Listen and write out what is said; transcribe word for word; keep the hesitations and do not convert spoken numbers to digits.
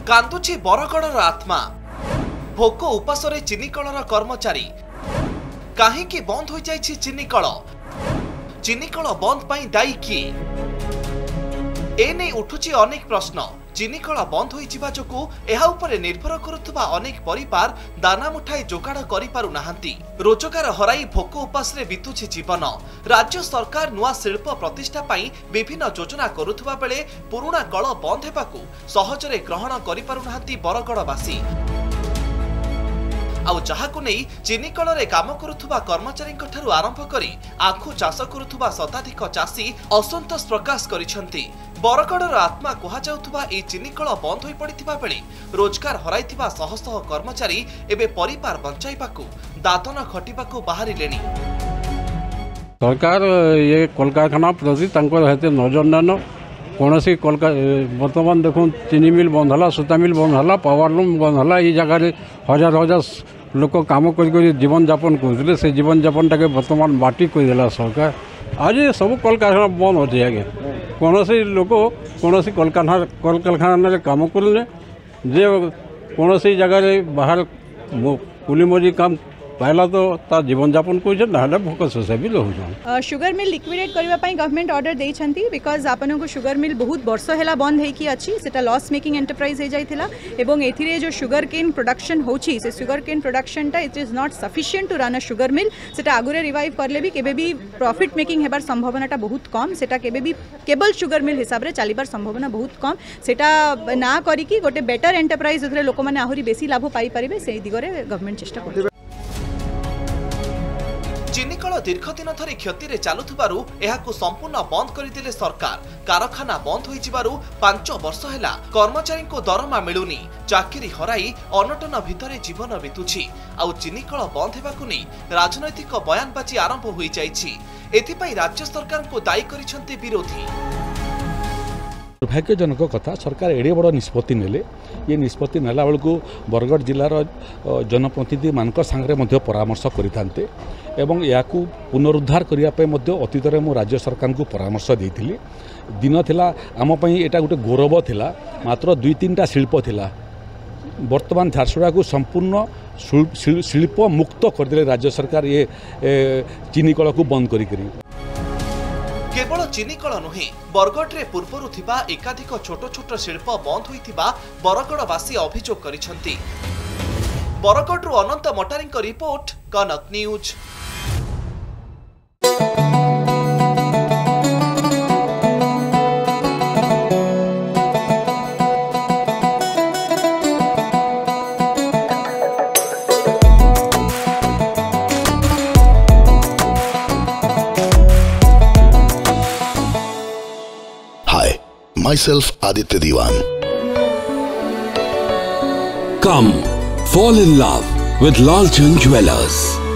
कांदुची बरगड़र आत्मा भोक उपासरे चिनिकलर कर्मचारी काहेकि बंद हो जाइछि चिनिकल चिनिकल बंद पाई दायी किए एने उठुछि अनेक प्रश्न। चिनिकल बंद हो जिबा जोगु एहा उपरे निर्भर करुथुबा अनेक परिवार दाना मुठाई जोगाड़ करि पारु नाहांती। रोजगार हराई भोक उपास रे बितुछि जीवन। राज्य सरकार नुआ शिल्प प्रतिष्ठा पाई विभिन्न योजना करुथुबा बेले पुरुणा कल बंद हेबाकु सहजरे ग्रहण करि पारु नाहांती बरगड़वासी। आउ जहाकु नै चिनिकल रे काम करुथुबा कर्मचारी ठारू आरंभ करी आखु चाष करुथुबा शताधिक चाषी असंतोष प्रकाश करिसंती। बरगड़र आत्मा कहा जाउथुबा ए चिनिकल बंद होई पड़िथिबा बेले रोजगार हराइथिबा शह शह कर्मचारी एबे परिवार बंचाइबाकू दादन खटिबाकू बाहरिलेनी। सरकार ये कलकारखाना प्रति तांकर हेते नजर नानो कोनोसी कलका वर्तमान देखो चीनी मिल बंद हला, सूता मिल बंद हला, पावर लूम बंद हला। ई जगह हजार हजार लोक काम कर जीवन यापन करते से जीवन यापन टाके वर्तमान माटी करदेला सरकार। आज सब कलकारखाना बंद अच्छे आगे कौन लोक कौन कलकारखाना कलकारखाना काम करें जे कौन जगह बाहर कुली मजी काम पहला तो ता जीवन यापन कर भोक शोषा भी लहुन। शुगर मिल लिक्विडेट करने गवर्नमेंट ऑर्डर देइछंती बिकॉज आपन को शुगर मिल बहुत वर्ष है बंद होइकी अच्छी सेटा लॉस मेकिंग एंटरप्राइज हो जाइथिला एवं एथिरे जो शुगर केन प्रोडक्शन होची से शुगर केन प्रोडक्शन टा it is not sufficient to run a sugar mill. सेटा आगुरे रिवाइव करले भी केबे भी प्रॉफिट मेकिंग हेबार संभावनाटा बहुत कम। सेटा केबे भी केवल शुगर मिल हिसाब रे चलीबार संभावना बहुत कम। सेटा ना करिकी गोटे बेटर एंटरप्राइज एथिरे लोक माने आहुरी बेसी लाभ पाई परिबे से दिगरे गवर्नमेंट चेष्टा करबे। चिनिकल दीर्घ दिन धरी क्षति रे चालुथुबारु एहाकु संपूर्ण बंद करदिले सरकार। कारखाना बंद होई जिबारु पांच वर्ष हैला कर्मचारी को दरमा मिलुनी, चाकरी हराई अनटन भितरे जीवन बितुछि। आउ चिनिकल बंद हेबाकु नै राजनैतिक बयानबाजी आरंभ होई जाइछि। एथिपई राज्य सरकार को दायी करिसंती विरोधी। दुर्भाग्यजनक कथा सरकार एडे बड़ निष्पत्ति नेले। ये निष्पत्ति नेला बेलू बरगड़ जिलार जनप्रतिनिधि मान सांगे मध्य परामर्श करिथान्ते एवं याकू पुनरुद्धार करने अतीत में राज्य सरकार को परामर्श देइथिली। दिन थिला आम पई एटा गोटे गौरव थिला। मात्र दुई तीन टा शिल्प थिला। वर्तमान झारसुगुड़ा को संपूर्ण शिल्प मुक्त करदे राज्य सरकार ये चिनिकल को बंद करी करी। केवल चिनिकल नुहे बरगड़े पूर्वर थिबा एकाधिक छोट छोट शिल्प बंद होइथिबा बरगड़वासी अभियोग करिसंती। बरगड़रू Ananta Matari report, Kanak news. Myself Aditya Diwan. Come, fall in love with Lalchand Jewellers.